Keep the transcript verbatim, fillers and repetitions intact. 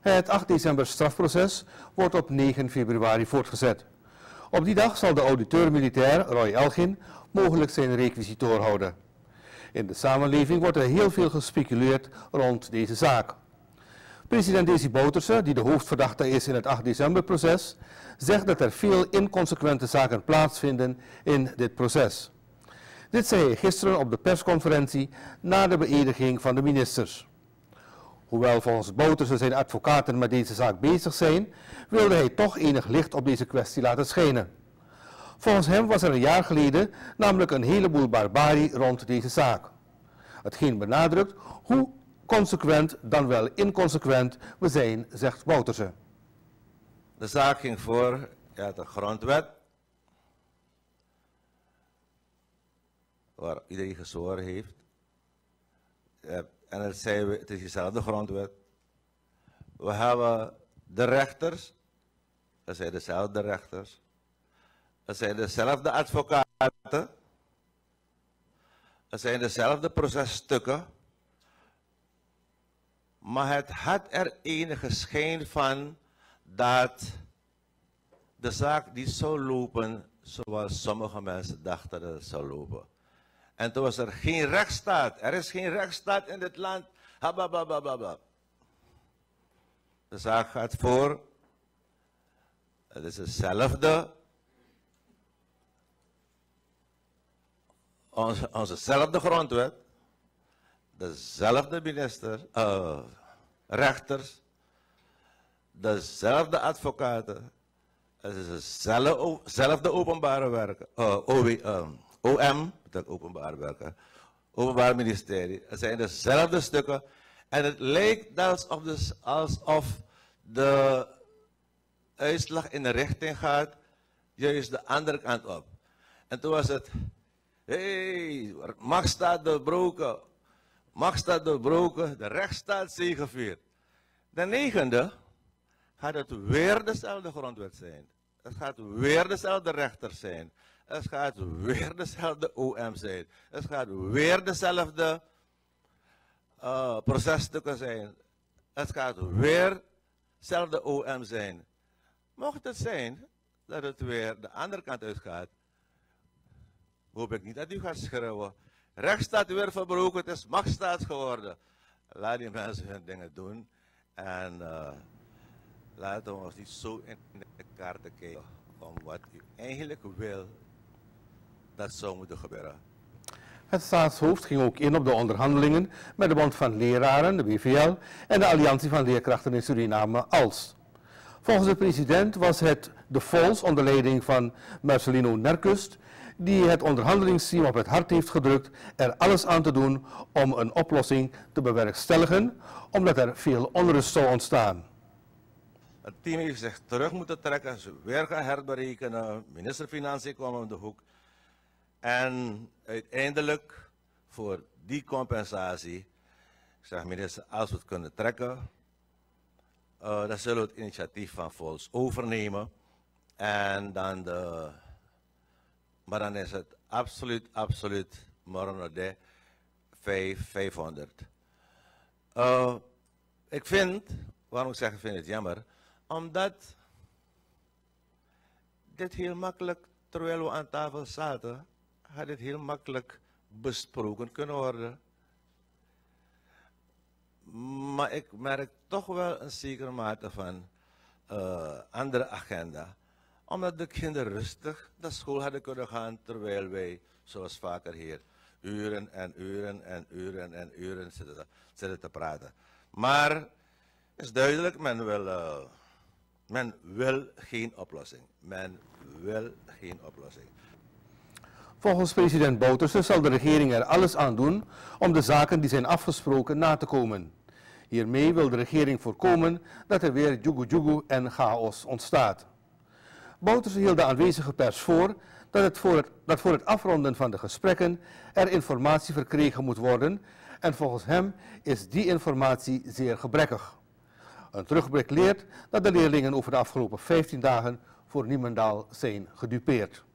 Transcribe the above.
Het acht december strafproces wordt op negen februari voortgezet. Op die dag zal de auditeur-militair Roy Elgin mogelijk zijn requisitoor houden. In de samenleving wordt er heel veel gespeculeerd rond deze zaak. President Desi Bouterse, die de hoofdverdachte is in het acht december proces, zegt dat er veel inconsequente zaken plaatsvinden in dit proces. Dit zei hij gisteren op de persconferentie na de beëdiging van de ministers. Hoewel volgens Bouterse zijn advocaten met deze zaak bezig zijn, wilde hij toch enig licht op deze kwestie laten schijnen. Volgens hem was er een jaar geleden namelijk een heleboel barbarie rond deze zaak. Hetgeen benadrukt hoe consequent dan wel inconsequent we zijn, zegt Bouterse. De zaak ging voor ja, de grondwet, waar iedereen gezworen heeft. En het, zei we, het is dezelfde grondwet. We hebben de rechters, dat zijn dezelfde rechters. Het zijn dezelfde advocaten. Het zijn dezelfde processtukken. Maar het had er enige schijn van dat de zaak niet zou lopen zoals sommige mensen dachten dat het zou lopen. En toen was er geen rechtsstaat. Er is geen rechtsstaat in dit land. Habababababa. De zaak gaat voor. Het is hetzelfde. Onze, onzezelfde grondwet. Dezelfde minister, uh, rechters. Dezelfde advocaten. Het is hetzelfde openbare werken. Uh, O W, uh, O M, dat openbaar werken. Openbaar ministerie. Het zijn dezelfde stukken. En het lijkt alsof de, alsof de uitslag in de richting gaat, juist de andere kant op. En toen was het, hé, hey, macht staat doorbroken. Macht staat doorbroken, de rechtsstaat zegeviert. De negende gaat het weer dezelfde grondwet zijn. Het gaat weer dezelfde rechter zijn. Het gaat weer dezelfde O M zijn. Het gaat weer dezelfde uh, processtukken zijn. Het gaat weer dezelfde O M zijn. Mocht het zijn dat het weer de andere kant uitgaat, hoop ik niet dat u gaat schreeuwen. Recht staat weer verbroken, het is machtsstaat geworden. Laat die mensen hun dingen doen. En uh, laten we ons niet zo in de kaarten kijken om wat u eigenlijk wil dat zou moeten gebeuren. Het staatshoofd ging ook in op de onderhandelingen met de Bond van Leraren, de B V L, en de Alliantie van Leerkrachten in Suriname, A L S. Volgens de president was het de V O L S onder leiding van Marcelino Nerkust die het onderhandelingsteam op het hart heeft gedrukt er alles aan te doen om een oplossing te bewerkstelligen, omdat er veel onrust zou ontstaan. Het team heeft zich terug moeten trekken, ze weer gaan herberekenen, minister Financiën kwam om de hoek. En uiteindelijk voor die compensatie, ik zeg minister, als we het kunnen trekken, uh, dan zullen we het initiatief van V O L S overnemen. En dan de, maar dan is het absoluut, absoluut morgen vijfhonderd. Uh, ik vind, waarom zeg ik vind het jammer, omdat dit heel makkelijk, terwijl we aan tafel zaten, had het heel makkelijk besproken kunnen worden. Maar ik merk toch wel een zekere mate van uh, andere agenda. Omdat de kinderen rustig naar school hadden kunnen gaan, terwijl wij, zoals vaker hier, uren en uren en uren en uren zitten, zitten te praten. Maar het is duidelijk, men wil, uh, men wil geen oplossing. Men wil geen oplossing. Volgens president Bouterse zal de regering er alles aan doen om de zaken die zijn afgesproken na te komen. Hiermee wil de regering voorkomen dat er weer joegoe-joegoe en chaos ontstaat. Bouterse hield de aanwezige pers voor dat, het voor het, dat voor het afronden van de gesprekken er informatie verkregen moet worden en volgens hem is die informatie zeer gebrekkig. Een terugblik leert dat de leerlingen over de afgelopen vijftien dagen voor niemendal zijn gedupeerd.